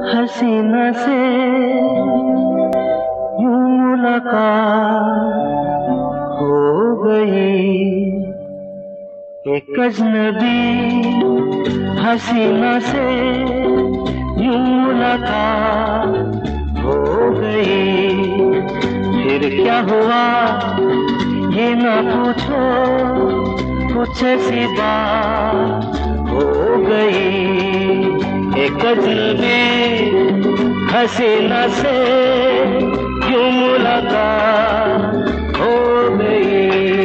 हसीना से यूं मुलाकात हो गई। एक अजनबी हसीना से यूं मुलाकात हो गई। फिर क्या हुआ ये ना पूछो, कुछ ऐसी बात हो गई। एक अजनबी हसीना से यूं मुलाकात हो गई।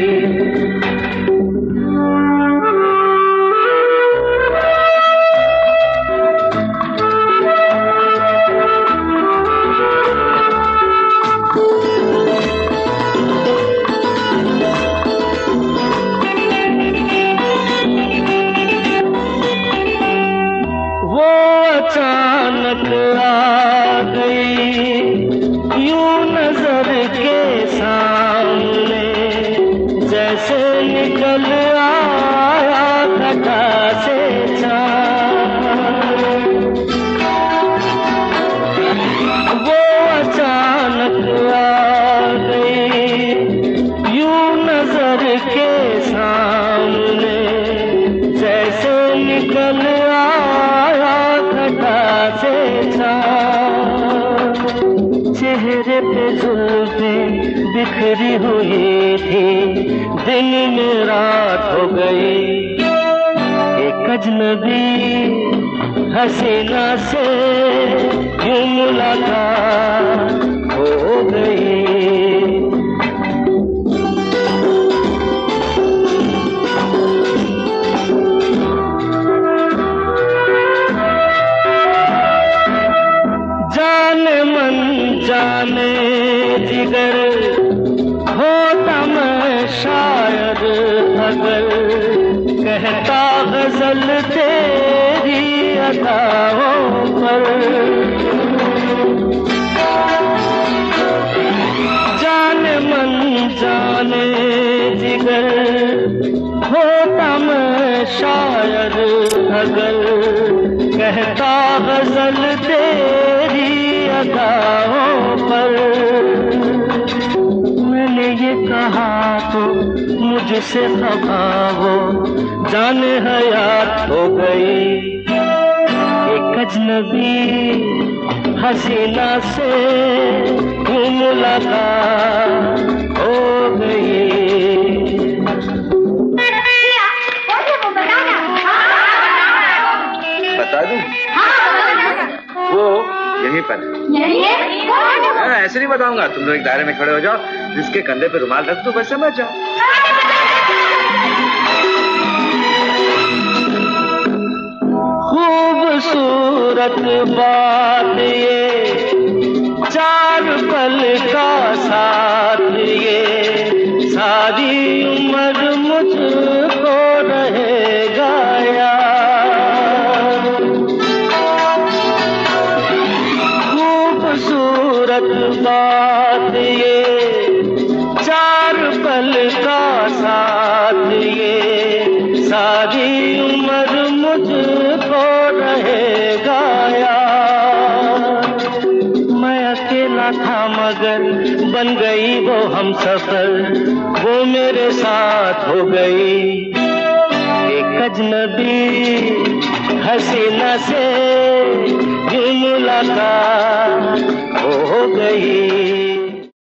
अचानक आ गई यूं नजर के सामने, जैसे निकल आया घटा से चाँद। वो अचानक आ गई यूं नजर के सामने, जैसे निकल चेहरे पे जुल्फें बिखरी हुई थी, दिन में रात हो गई। एक अजनबी हसीना से यूं मुलाकात हो गई। जाने जिगर होता मैं शायद अगर, कहता गजल तेरी अदाओं पर। जाने मन जाने जिगर होता मैं शायद अगर, कहता गजल तेरी अदाओं पर। मैंने ये कहा तो मुझसे खफा हो, जाने हयात हो गई। एक अजनबी हसीना से यूं मुलाकात हो गई। बता दूं? वो यहीं पर ऐसे नहीं बताऊंगा। तुम लोग एक दायरे में खड़े हो जाओ, जिसके कंधे पे रुमाल रख दो, बस समझ जाओ। खूबसूरत बात ये, चार पल का साथ ये, सारी उम्र मुझको रहेगा याद। खूबसूरत बात ये, चार पल का साथ ये, सारी उम्र मुझको रहेगा याद। मैं अकेला था मगर बन गई वो हमसफर, वो मेरे साथ हो गई। एक अजनबी हसीना से यूं मुलाकात